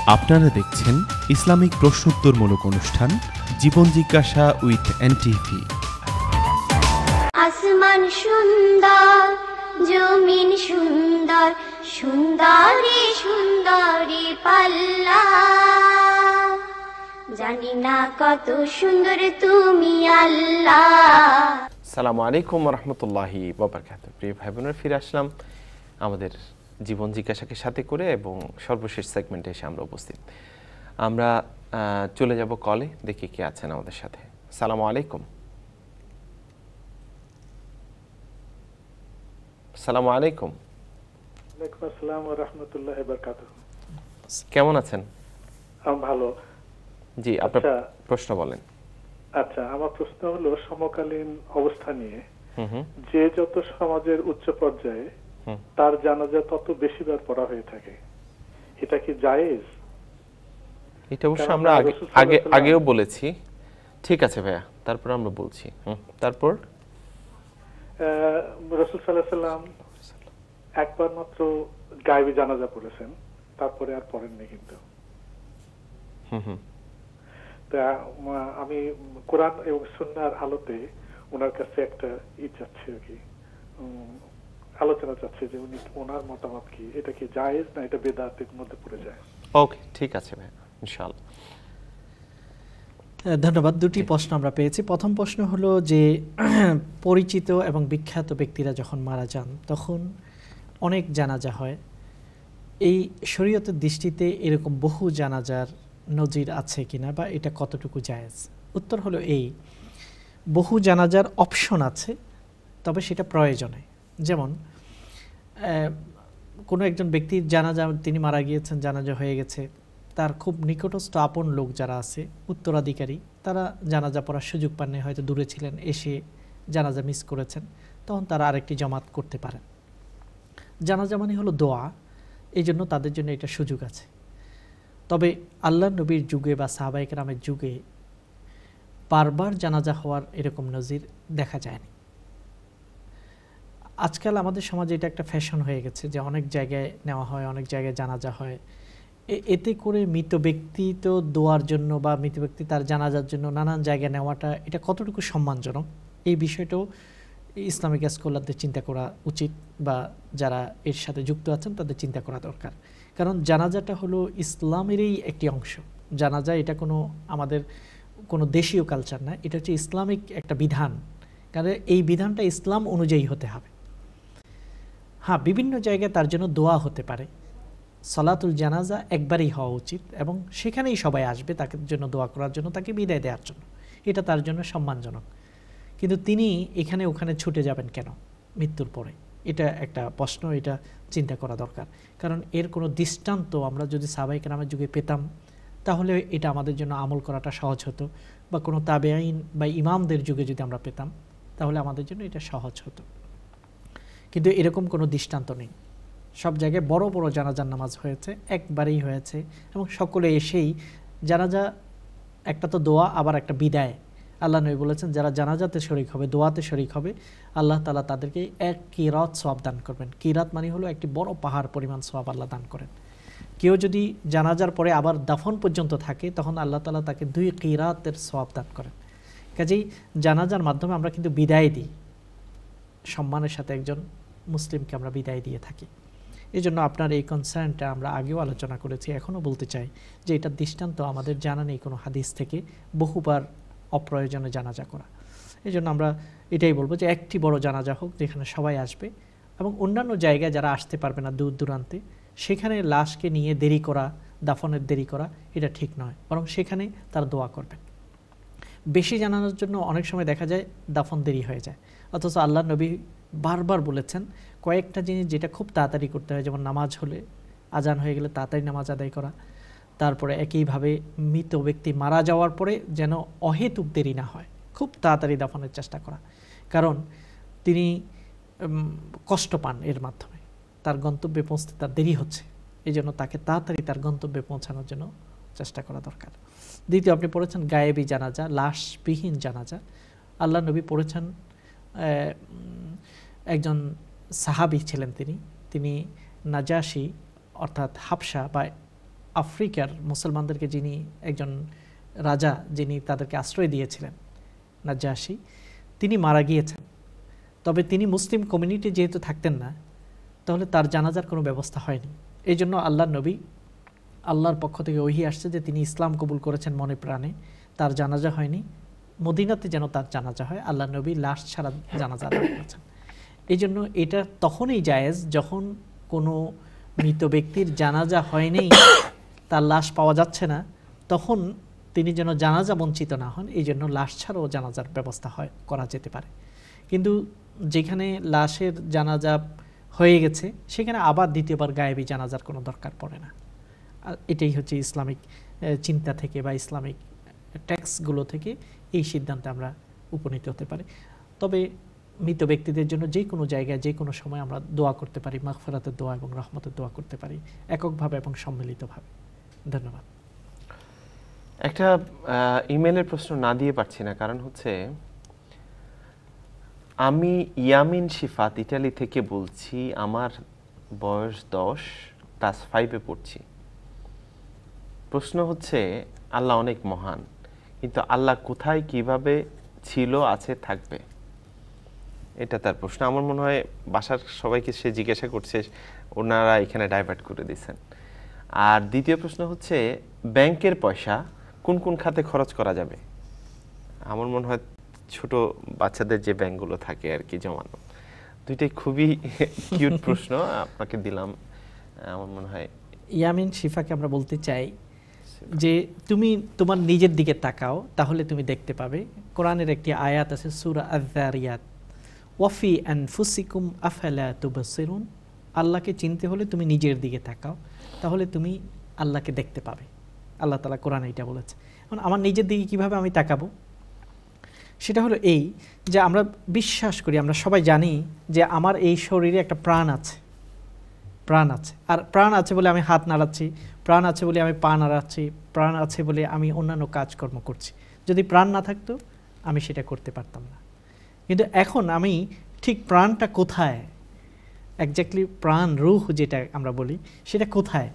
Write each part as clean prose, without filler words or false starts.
আপনারা দেখছেন ইসলামিক প্রশ্নোত্তরমূলক অনুষ্ঠান জীবন জিজ্ঞাসা উইথ এনটিভি। আসমান সুন্দর, জমিন সুন্দর, সুন্দরী সুন্দরী পাল্লা, জানি না কত সুন্দর তুমি আল্লাহ। আসসালামু আলাইকুম রহমতুল্লাহি ওয়া বারাকাতুহু। প্রিয় ভাই বোনেরা, ফিরে আসলাম আমাদের জীবন জিজ্ঞাসাকে সাথে করে এবং সর্বশেষ সেগমেন্টে এসে আমরা উপস্থিত। আমরা চলে যাব কলে, দেখি কে আছেন আমাদের সাথে। আসসালামু আলাইকুম। আসসালামু আলাইকুম। ওয়ালাইকুম আসসালাম ওয়া রাহমাতুল্লাহি ওয়া বারাকাতুহু। কেমন আছেন? আমি ভালো। জি, আপনার প্রশ্ন বলেন। আচ্ছা, আমার প্রশ্ন হলো সমকালীন অবস্থা নিয়ে। যে যত সমাজের উচ্চ পর্যায়ে তার জানাজা তত বেশিবার পড়া হয়ে থাকে, এটা কি জায়েজ? এটা অবশ্য আমরা আগেও বলেছি। ঠিক আছে ভাইয়া, তারপর আমরা বলছি। তারপর রাসূল সাল্লাল্লাহু আলাইহি ওয়াসাল্লাম একবার মাত্র গায়েবী জানাজা পড়েছেন, তারপরে আর পড়েননি। কিন্তু আমি কোরআন এবং সুন্নাহর আলোতে ওনার কাছে একটা চাচ্ছি আর কি, আলোচনা চাচ্ছি যে উনি ওনার মতামত কি, এটা কি জায়েজ না এটা বেদাতের মধ্যে পড়ে যায়? ওকে, ঠিক আছে ভাই, ইনশাআল্লাহ। ধন্যবাদ। দুটি প্রশ্ন আমরা পেয়েছি। প্রথম প্রশ্ন হলো যে পরিচিত এবং বিখ্যাত ব্যক্তিরা যখন মারা যান তখন অনেক জানাজা হয়, এই শরীয়তের দৃষ্টিতে এরকম বহু জানাজার নজির আছে কিনা বা এটা কতটুকু জায়েজ? উত্তর হলো এই, বহু জানাজার অপশন আছে, তবে সেটা প্রয়োজনে। যেমন কোনো একজন ব্যক্তির জানাজা, তিনি মারা গিয়েছেন, জানাজা হয়ে গেছে, তার খুব নিকটস্থ আপন লোক যারা আছে, উত্তরাধিকারী, তারা জানাজা পড়ার সুযোগ পাননি, হয়তো দূরে ছিলেন, এসে জানাজা মিস করেছেন, তখন তারা আরেকটি জামাত করতে পারেন। জানাজা মানে হলো দোয়া, এই জন্য তাদের জন্য এটা সুযোগ আছে। তবে আল্লাহ নবীর যুগে বা সাহাবায়ে কেরামের যুগে বারবার জানাজা হওয়ার এরকম নজির দেখা যায়নি। আজকাল আমাদের সমাজে এটা একটা ফ্যাশন হয়ে গেছে যে অনেক জায়গায় নেওয়া হয়, অনেক জায়গায় জানাজা হয়। এতে করে মৃত ব্যক্তি তো দোয়ার জন্য বা মৃত ব্যক্তি তার জানাজার জন্য নানান জায়গায় নেওয়াটা, এটা কতটুকু সম্মানজনক, এই বিষয়টাও ইসলামিক স্কলারদের চিন্তা করা উচিত, বা যারা এর সাথে যুক্ত আছেন তাদের চিন্তা করা দরকার। কারণ জানাজাটা হলো ইসলামেরই একটি অংশ। জানাজা এটা কোনো আমাদের কোনো দেশীয় কালচার না, এটা হচ্ছে ইসলামিক একটা বিধান। কারণ এই বিধানটা ইসলাম অনুযায়ী হতে হবে। হ্যাঁ, বিভিন্ন জায়গায় তার জন্য দোয়া হতে পারে। সালাতুল জানাজা একবারই হওয়া উচিত এবং সেখানেই সবাই আসবে তাকে জন্য দোয়া করার জন্য, তাকে বিদায় দেওয়ার জন্য, এটা তার জন্য সম্মানজনক। কিন্তু তিনি এখানে ওখানে ছুটে যাবেন কেন মৃত্যুর পরে, এটা একটা প্রশ্ন, এটা চিন্তা করা দরকার। কারণ এর কোনো দৃষ্টান্ত আমরা যদি সাহাবায়ে কেরামের যুগে পেতাম তাহলে এটা আমাদের জন্য আমল করাটা সহজ হতো, বা কোনো তাবেঈন বা ইমামদের যুগে যদি আমরা পেতাম তাহলে আমাদের জন্য এটা সহজ হতো। কিন্তু এরকম কোনো দৃষ্টান্ত নেই। সব জায়গায় বড় বড় জানাজার নামাজ হয়েছে, একবারেই হয়েছে, এবং সকলে এসেই জানাজা একটা তো দোয়া, আবার একটা বিদায়। আল্লাহ নবী বলেছেন যারা জানাজাতে শরীক হবে, দোয়াতে শরীক হবে, আল্লাহ তাআলা তাদেরকে এক কিরাত সওয়াব দান করবেন। কিরাত মানে হলো একটি বড় পাহাড় পরিমাণ সওয়াব আল্লাহ দান করেন। কেউ যদি জানাজার পরে আবার দাফন পর্যন্ত থাকে তখন আল্লাহ তাআলা তাকে 2 কিরাতের সওয়াব দান করেন। কাজেই জানাজার মাধ্যমে আমরা কিন্তু বিদায় দিই, সম্মানের সাথে একজন মুসলিমকে আমরা বিদায় দিয়ে থাকি। এই জন্য আপনার এই কনসার্নটা আমরা আগেও আলোচনা করেছি, এখনও বলতে চাই যে এটা দৃষ্টান্ত আমাদের জানা নেই কোনো হাদিস থেকে বহুবার অপ্রয়োজনে জানাজা করা। এই জন্য আমরা এটাই বলবো যে একটি বড় জানাজা হোক যেখানে সবাই আসবে, এবং অন্যান্য জায়গায় যারা আসতে পারবে না দূর দূরান্তে, সেখানে লাশকে নিয়ে দেরি করা, দাফনের দেরি করা, এটা ঠিক নয়, বরং সেখানে তারা দোয়া করবেন। বেশি জানানোর জন্য অনেক সময় দেখা যায় দাফন দেরি হয়ে যায়, অথচ আল্লাহ নবী বারবার বলেছেন কয়েকটা জিনিস যেটা খুব তাড়াতাড়ি করতে হয়, যেমন নামাজ হলে আজান হয়ে গেলে তাড়াতাড়ি নামাজ আদায় করা, তারপরে একইভাবে মৃত ব্যক্তি মারা যাওয়ার পরে যেন অহেতুক দেরি না হয়, খুব তাড়াতাড়ি দাফনের চেষ্টা করা, কারণ তিনি কষ্ট পান এর মাধ্যমে, তার গন্তব্যে পৌঁছতে তার দেরি হচ্ছে, এই জন্য তাকে তাড়াতাড়ি তার গন্তব্যে পৌঁছানোর জন্য চেষ্টা করা দরকার। দ্বিতীয়, আপনি পড়েছেন গায়েবী জানাজা, লাশবিহীন জানাজা। আল্লাহ নবী পড়েছেন, একজন সাহাবী ছিলেন তিনি নাজাশি অর্থাৎ হাবশা বা আফ্রিকার মুসলমানদেরকে যিনি একজন রাজা, যিনি তাদেরকে আশ্রয় দিয়েছিলেন, নাজ্জাশী, তিনি মারা গিয়েছেন। তবে তিনি মুসলিম কমিউনিটি যেহেতু থাকতেন না, তাহলে তার জানাজার কোনো ব্যবস্থা হয়নি। এই জন্য আল্লাহর নবী, আল্লাহর পক্ষ থেকে ওহী আসছে যে তিনি ইসলাম কবুল করেছেন মনে প্রাণে, তার জানাজা হয়নি। মদিনাতে যেন তার জানাজা হয়, আল্লাহর নবী লাশ ছাড়া জানাজা আদায় করেছেন। এই জন্য এটা তখনই জায়েজ যখন কোনো মৃত ব্যক্তির জানাজা হয়নি, তার লাশ পাওয়া যাচ্ছে না, তখন তিনি যেন জানাজা বঞ্চিত না হন, এই জন্য লাশ ছাড়াও জানাজার ব্যবস্থা করা যেতে পারে। কিন্তু যেখানে লাশের জানাজা হয়ে গেছে সেখানে আবার দ্বিতীয়বার গায়েবী জানাজার কোনো দরকার পড়ে না। এটাই হচ্ছে ইসলামিক চিন্তা থেকে বা ইসলামিক টেক্সটগুলো থেকে এই সিদ্ধান্তে আমরা উপনীত হতে পারি। তবে মৃত ব্যক্তিদের জন্য যে কোনো জায়গায় যে কোনো সময় আমরা দোয়া করতে পারি, মাগফিরাতের দোয়া এবং রহমতের দোয়া করতে পারি, এককভাবে এবং সম্মিলিতভাবে। ধন্যবাদ। একটা ইমেলের প্রশ্ন না দিয়ে পারছি না, কারণ হচ্ছে আমি ইয়ামিন শিফাত ইটালি থেকে বলছি, আমার বয়স 10, ক্লাস 5-এ পড়ছি। প্রশ্ন হচ্ছে আল্লাহ অনেক মহান, কিন্তু আল্লাহ কোথায়, কিভাবে ছিল, আছে, থাকবে, এটা তার প্রশ্ন। আমার মনে হয় বাসার সবাইকে সে জিজ্ঞাসা করছে, ওনারা এখানে ডাইভার্ট করে দিয়েছেন। আর দ্বিতীয় প্রশ্ন হচ্ছে ব্যাংকের পয়সা কোন কোন খাতে খরচ করা যাবে। আমার মনে হয় ছোট বাচ্চাদের যে ব্যাংকগুলো থাকে আর কি জমানো, দুইটাই খুবই কিউট প্রশ্ন আপনাকে দিলাম। আমার মনে হয় ইয়ামিন শিফাকে আমরা বলতে চাই যে তুমি তোমার নিজের দিকে তাকাও, তাহলে তুমি দেখতে পাবে। কোরআনের একটি আয়াত আছে সূরা আয-যারিয়াত, ওয়াফি আনফুসিকুম আফালা তুবসিরুন। আল্লাহকে চিনতে হলে তুমি নিজের দিকে তাকাও, তাহলে তুমি আল্লাহকে দেখতে পাবে। আল্লাহ তাআলা কোরআনে এটা বলেছে। এখন আমার নিজের দিকে কিভাবে আমি তাকাবো, সেটা হলো এই যে আমরা বিশ্বাস করি, আমরা সবাই জানি যে আমার এই শরীরে একটা প্রাণ আছে, প্রাণ আছে। আর প্রাণ আছে বলে আমি হাত নাড়াচ্ছি, প্রাণ আছে বলে আমি পা নাড়াচ্ছি, প্রাণ আছে বলে আমি অন্যান্য কাজকর্ম করছি। যদি প্রাণ না থাকতো আমি সেটা করতে পারতাম না। কিন্তু এখন আমি ঠিক প্রাণটা কোথায়, একজাক্টলি প্রাণ, রূহ যেটা আমরা বলি, সেটা কোথায়,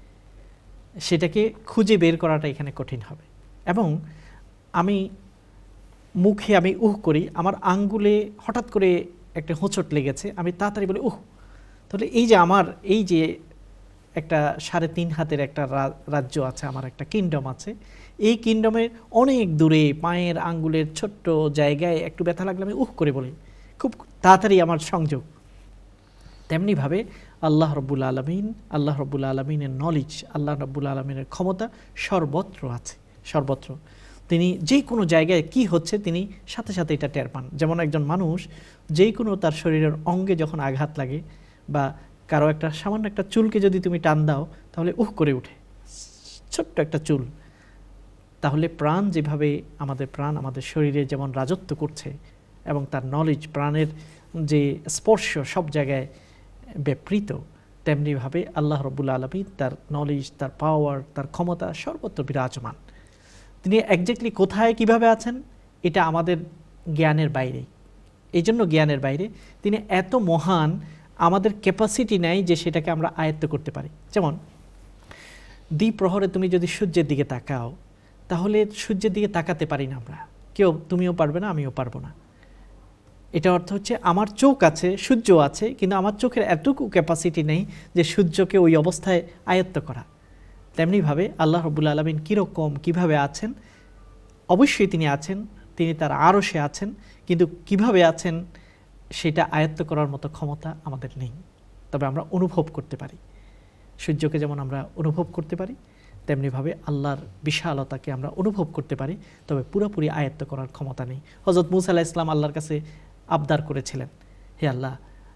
সেটাকে খুঁজে বের করাটা এখানে কঠিন হবে। এবং আমি মুখে আমি উহ করি, আমার আঙ্গুলে হঠাৎ করে একটা হোঁচট লেগেছে, আমি তাড়াতাড়ি বলি উহ। তাহলে এই যে আমার এই যে একটা 3.5 হাতের একটা রাজ্য আছে, আমার একটা কিংডম আছে, এই কিংডমের অনেক দূরে পায়ের আঙ্গুলের ছোট্ট জায়গায় একটু ব্যথা লাগলে আমি উহ করে বলি, খুব তাড়াতাড়ি আমার সংযোগ। তেমনিভাবে আল্লাহ রব্বুল আলমিন, আল্লাহ রব্বুল আলমিনের নলেজ, আল্লাহ রব্বুল আলমিনের ক্ষমতা সর্বত্র আছে, সর্বত্র। তিনি যে কোনো জায়গায় কি হচ্ছে তিনি সাথে সাথে এটা টের পান। যেমন একজন মানুষ যে কোনো তার শরীরের অঙ্গে যখন আঘাত লাগে বা কারো একটা সামান্য একটা চুলকে যদি তুমি টান দাও তাহলে উহ করে উঠে, ছোট্ট একটা চুল। তাহলে প্রাণ যেভাবে, আমাদের প্রাণ আমাদের শরীরে যেমন রাজত্ব করছে এবং তার নলেজ, প্রাণের যে স্পর্শ সব জায়গায় ব্যাপৃত, তেমনিভাবে আল্লাহ রব্বুল আলামিন তার নলেজ, তার পাওয়ার, তার ক্ষমতা সর্বত্র বিরাজমান। তিনি একজ্যাক্টলি কোথায় কিভাবে আছেন এটা আমাদের জ্ঞানের বাইরে। এই জন্য জ্ঞানের বাইরে, তিনি এত মহান, আমাদের ক্যাপাসিটি নাই যে সেটাকে আমরা আয়ত্ত করতে পারি। যেমন দ্বিপ্রহরে তুমি যদি সূর্যের দিকে তাকাও, তাহলে সূর্যের দিকে তাকাতে পারি না আমরা কেউ, তুমিও পারবে না, আমিও পারবো না। এটা অর্থ হচ্ছে আমার চোখ আছে, সূর্য আছে, কিন্তু আমার চোখের এতটুকু ক্যাপাসিটি নেই যে সূর্যকে ওই অবস্থায় আয়ত্ত করা। তেমনিভাবে আল্লাহ রব্বুল আলামিন কীরকম, কীভাবে আছেন, অবশ্যই তিনি আছেন, তিনি তার আরশে আছেন, কিন্তু কিভাবে আছেন সেটা আয়ত্ত করার মতো ক্ষমতা আমাদের নেই। তবে আমরা অনুভব করতে পারি, সূর্যকে যেমন আমরা অনুভব করতে পারি, তেমনিভাবে আল্লাহর বিশালতাকে আমরা অনুভব করতে পারি, তবে পুরোপুরি আয়ত্ত করার ক্ষমতা নেই। হযরত মূসা আলাইহিস সালাম আল্লাহর কাছে আবদার করেছিলেন, হে আল্লাহ,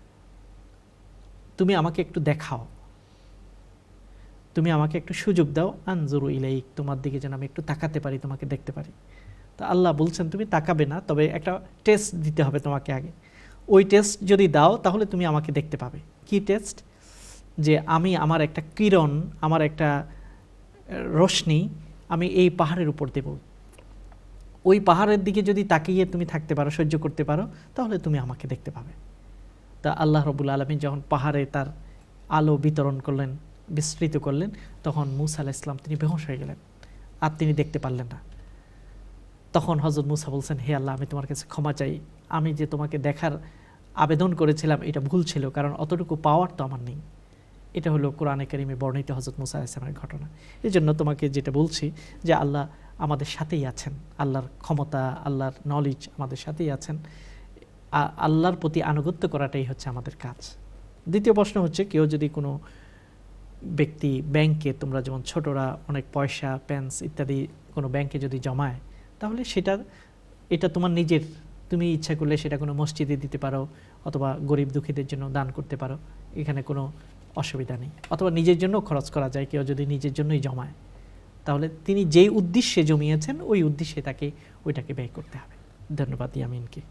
তুমি আমাকে একটু দেখাও, তুমি আমাকে একটু সুযোগ দাও, আনজুরু ইলাইক, তোমার দিকে যেন আমি একটু তাকাতে পারি, তোমাকে দেখতে পারি। তো আল্লাহ বলছেন তুমি তাকাবে না, তবে একটা টেস্ট দিতে হবে তোমাকে আগে। ওই টেস্ট যদি দাও তাহলে তুমি আমাকে দেখতে পাবে। কি টেস্ট? যে আমি আমার একটা কিরণ, আমার একটা রশ্মি আমি এই পাহাড়ের উপর দেব, ওই পাহাড়ের দিকে যদি তাকিয়ে তুমি থাকতে পারো, সহ্য করতে পারো, তাহলে তুমি আমাকে দেখতে পাবে। তা আল্লাহ রব্বুল আলামিন যখন পাহাড়ে তার আলো বিতরণ করলেন, বিস্তৃত করলেন, তখন মূসা আলাইহিস সালাম তিনি বেহুঁশ হয়ে গেলেন, আর তিনি দেখতে পারলেন না। তখন হযরত মূসা বলছেন, হে আল্লাহ, আমি তোমার কাছে ক্ষমা চাই, আমি যে তোমাকে দেখার আবেদন করেছিলাম এটা ভুল ছিল, কারণ অতটুকু পাওয়ার তো আমার নেই। এটা হলো কোরআনে কারিমে বর্ণিত হযরত মূসা আলাইহিস সালামের ঘটনা। এই জন্য তোমাকে যেটা বলছি যে আল্লাহ আমাদের সাথেই আছেন, আল্লাহর ক্ষমতা, আল্লাহর নলেজ আমাদের সাথেই আছেন। আল্লাহর প্রতি আনুগত্য করাটাই হচ্ছে আমাদের কাজ। দ্বিতীয় প্রশ্ন হচ্ছে, কেউ যদি কোনো ব্যক্তি ব্যাংকে, তোমরা যেমন ছোটরা অনেক পয়সা, পেন্স ইত্যাদি কোনো ব্যাংকে যদি জমায়, তাহলে এটা তোমার নিজের, তুমি ইচ্ছা করলে সেটা কোনো মসজিদে দিতে পারো, অথবা গরিব দুঃখীদের জন্য দান করতে পারো, এখানে কোনো অসুবিধা নেই। অথবা নিজের জন্য খরচ করা যায়, কেউ যদি নিজের জন্যই জমায়, তাহলে তিনি যেই উদ্দেশ্যে জমিয়েছেন ওই উদ্দেশ্যে তাকে ওইটাকে ব্যয় করতে হবে। ধন্যবাদ ইয়ামিনকে।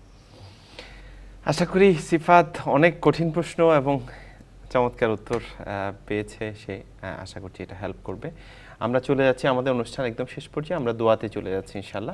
আশা করি সিফাত অনেক কঠিন প্রশ্ন এবং চমৎকার উত্তর পেয়েছে সে, আশা করছি এটা হেল্প করবে। আমরা চলে যাচ্ছি আমাদের অনুষ্ঠান একদম শেষ পর্যায়ে, আমরা দোয়াতে চলে যাচ্ছি ইনশাল্লাহ।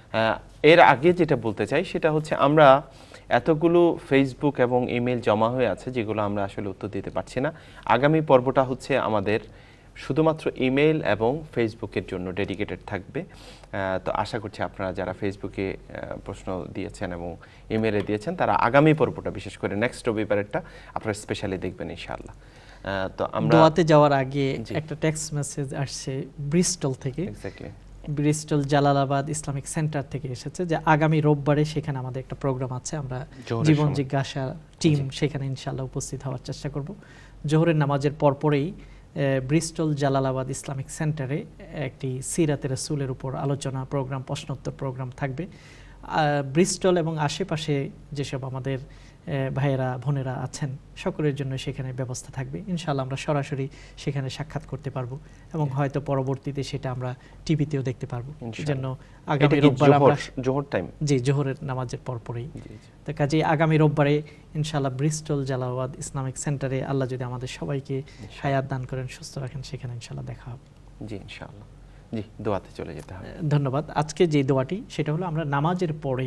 এর আগে যেটা বলতে চাই সেটা হচ্ছে, আমরা এতগুলো ফেসবুক এবং ইমেল জমা হয়ে আছে যেগুলো আমরা আসলে উত্তর দিতে পারছি না। আগামী পর্বটা হচ্ছে আমাদের শুধুমাত্র ইমেল এবং ফেসবুকের জন্য ডেডিকেটেড থাকবে। তো আশা করছি আপনারা যারা ফেসবুকে প্রশ্ন দিয়েছেন এবং ইমেলে দিয়েছেন, তারা আগামী পর্বটা, বিশেষ করে নেক্সট রবিবারেরটা, আপনারা স্পেশালি দেখবেন ইনশাআল্লাহ। তো আমরা দোয়াতে যাওয়ার আগে একটা টেক্সট মেসেজ আসছে ব্রিস্টল থেকে। Exactly, Bristol Jalalabad Islamic centre থেকে এসেছে যে আগামী রোববারে সেখানে আমাদের একটা প্রোগ্রাম আছে, আমরা জীবন জিজ্ঞাসা টিম সেখানে ইনশাআল্লাহ উপস্থিত হওয়ার চেষ্টা করব। জোহরের নামাজের পরপরেই ব্রিস্টল জালালাবাদ ইসলামিক সেন্টারে একটি সিরাতে রাসূলের উপর আলোচনা প্রোগ্রাম, প্রশ্নোত্তর প্রোগ্রাম থাকবে। ব্রিস্টল এবং আশেপাশে যেসব আমাদের ভাইয়েরা বোনেরা আছেন সকলের জন্য সেখানে ব্যবস্থা থাকবে। ইনশাআল্লাহ আমরা সরাসরি সেখানে সাক্ষাৎ করতে পারবো এবং হয়তো পরবর্তীতে সেটা আমরা টিভিতেও দেখতে পারবো। জন্য আগামী রোববার আমরা জোহর টাইম, জি, জোহরের নামাজের পরপরেই। তো কাজে আগামী রোববারে ইনশাআল্লাহ ব্রিস্টল জালালাবাদ ইসলামিক সেন্টারে, আল্লাহ যদি আমাদের সবাইকে হায়াত দান করেন, সুস্থ রাখেন, সেখানে ইনশাআল্লাহ দেখা হবে। জি ইনশাআল্লাহ। জি, দোয়াতে চলে যেতে হবে। ধন্যবাদ। আজকে যে দোয়াটি সেটা হলো, আমরা নামাজের পরে,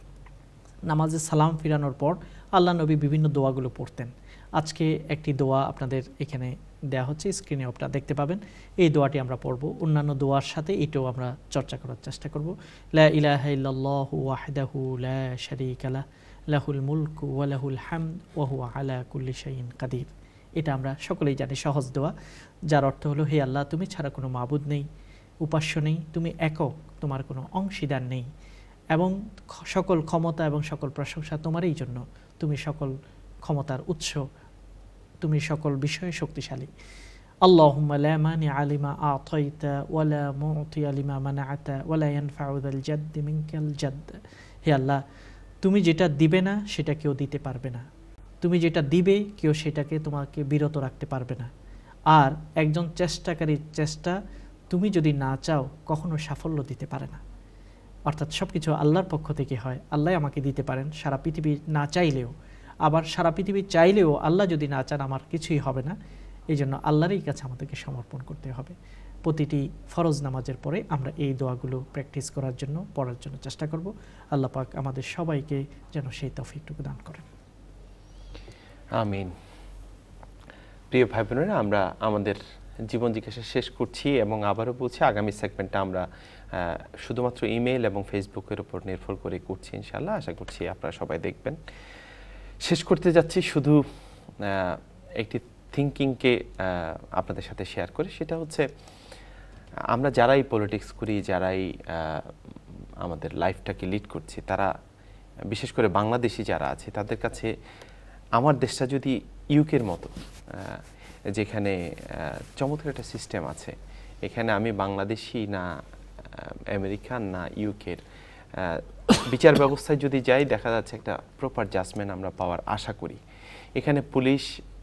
নামাজে সালাম ফিরানোর পর আল্লাহ নবী বিভিন্ন দোয়াগুলো পড়তেন। আজকে একটি দোয়া আপনাদের এখানে দেয়া হচ্ছে, স্ক্রিনে আপনারা দেখতে পাবেন। এই দোয়াটি আমরা পড়ব, অন্যান্য দোয়ার সাথে এটাও আমরা চর্চা করার চেষ্টা করব। লা ইলাহা ইল্লাল্লাহু ওয়াহদাহু লা শারীকা লাহু লাহুল মুলকু ওয়া লাহুল হামদ ওয়া হুয়া আলা কুল্লি শাইইন কাদির। এটা আমরা সকলেই জানি, সহজ দোয়া, যার অর্থ হলো, হে আল্লাহ, তুমি ছাড়া কোনো মাবুদ নেই, উপাস্য নেই, তুমি একক, তোমার কোনো অংশীদার নেই, এবং সকল ক্ষমতা এবং সকল প্রশংসা তোমারই জন্য, তুমি সকল ক্ষমতার উৎস, তুমি সকল বিষয়ে শক্তিশালী। আল্লাহুম্মা লা মানিআ লিমা আ'তাইতা ওয়া লা মু'তিয়া লিমা মানা'তা ওয়া লা ইয়ানফা'ু যাল জাদ্দি মিনকাল জাদ্দ। হে আল্লাহ, তুমি যেটা দিবে না সেটা কেউ দিতে পারবে না, তুমি যেটা দিবে কেউ সেটাকে তোমাকে বিরত রাখতে পারবে না, আর একজন চেষ্টাকারীর চেষ্টা তুমি যদি না চাও কখনো সাফল্য দিতে পারে না। অর্থাৎ সব কিছু আল্লাহর পক্ষ থেকে হয়, আল্লাহ আমাকে দিতে পারেন সারা পৃথিবী না চাইলেও, আবার সারা পৃথিবী চাইলেও আল্লাহ যদি না চান আমার কিছুই হবে না। এই জন্য আল্লাহরই কাছে আমাদেরকে সমর্পণ করতে হবে। প্রতিটি ফরজ নামাজের পরে আমরা এই দোয়াগুলো প্র্যাকটিস করার জন্য, পড়ার জন্য চেষ্টা করব। আল্লাহ পাক আমাদের সবাইকে যেন সেই তৌফিকটুকু দান করেন। আমিন। প্রিয় ভাই বোনেরা, আমরা আমাদের জীবন জিজ্ঞাসা শেষ করছি এবং আবারও বলছি, আগামী সেগমেন্টটা আমরা শুধুমাত্র ইমেল এবং ফেসবুকের উপর নির্ভর করে করছি ইনশাআল্লাহ। আশা করছি আপনারা সবাই দেখবেন। শেষ করতে যাচ্ছি শুধু একটি থিঙ্কিংকে আপনাদের সাথে শেয়ার করে, সেটা হচ্ছে, আমরা যারাই পলিটিক্স করি, যারাই আমাদের লাইফটাকে লিড করছি, তারা বিশেষ করে বাংলাদেশি যারা আছে, তাদের কাছে আমার দেশটা যদি ইউকের মতো, যেখানে চমৎকার একটা সিস্টেম আছে, এখানে আমি বাংলাদেশি না আমেরিকান না ইউকের, বিচার ব্যবস্থায় যদি যাই দেখা যাচ্ছে একটা প্রপার জাজমেন্ট আমরা পাওয়ার আশা করি। এখানে পুলিশ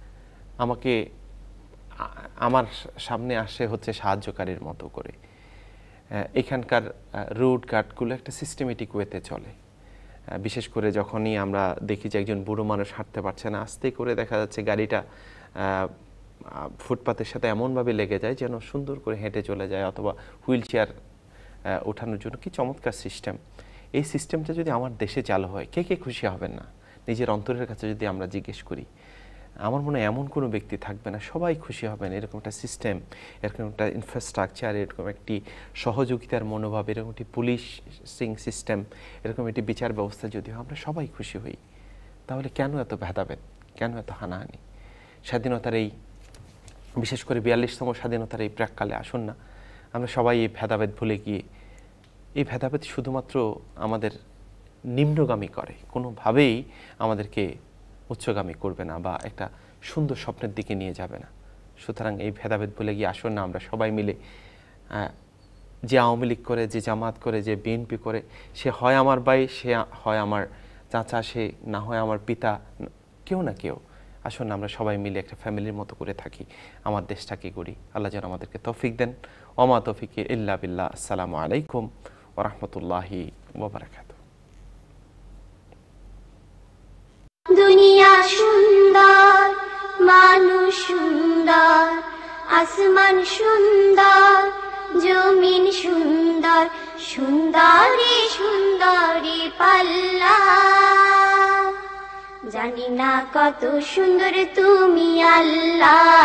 আমার সামনে আসে হচ্ছে সাহায্যকারীর মতো করে। এখানকার রুট গার্ডগুলো একটা সিস্টেমেটিক ওয়েতে চলে। বিশেষ করে যখনই আমরা দেখি যে একজন বুড়ো মানুষ হাঁটতে পারছে না, আস্তে করে দেখা যাচ্ছে গাড়িটা ফুটপাতের সাথে এমনভাবে লেগে যায় যেন সুন্দর করে হেঁটে চলে যায়, অথবা হুইল চেয়ার ওঠানোর জন্য। কি চমৎকার সিস্টেম! এই সিস্টেমটা যদি আমার দেশে চালু হয়, কে কে খুশি হবেন না? নিজের অন্তরের কাছে যদি আমরা জিজ্ঞেস করি, আমার মনে হয় এমন কোনো ব্যক্তি থাকবে না, সবাই খুশি হবেন। এরকম একটা সিস্টেম, এরকম একটা ইনফ্রাস্ট্রাকচার, এরকম একটি সহযোগিতার মনোভাব, এরকম একটি পুলিশিং সিস্টেম, এরকম একটি বিচার ব্যবস্থা যদি হয়, আমরা সবাই খুশি হই। তাহলে কেন এত ভেদাভেদ, কেন এত হানাহানি? স্বাধীনতার এই, বিশেষ করে 42তম স্বাধীনতার এই প্রাক্কালে আসুন না আমরা সবাই এই ভেদাভেদ ভুলে গিয়ে, এই ভেদাভেদ শুধুমাত্র আমাদের নিম্নগামী করে, কোনোভাবেই আমাদেরকে উচ্চগামী করবে না বা একটা সুন্দর স্বপ্নের দিকে নিয়ে যাবে না। সুতরাং এই ভেদাভেদ ভুলে গিয়ে আসুন না আমরা সবাই মিলে, যে আওয়ামী লীগ করে, যে জামাত করে, যে বিএনপি করে, সে হয় আমার ভাই, সে হয় আমার চাচা, সে না হয় আমার পিতা, কেউ না কেউ, আসুন আমরা সবাই মিলে একটা ফ্যামিলির মতো করে থাকি, আমার দেশটাকে গড়ি। আল্লাহ যেন আমাদেরকে তৌফিক দেন। ওমা তৌফিক ইল্লা বিল্লাহ। আসসালামু আলাইকুম ওয়া রাহমাতুল্লাহি ওয়া বারাকাতুহু। দুনিয়া সুন্দর, মানুষ সুন্দর, আসমান সুন্দর, জমিন সুন্দর, সুন্দরী সুন্দরী পাল্লা। জানি না কত সুন্দর তুমি আল্লাহ।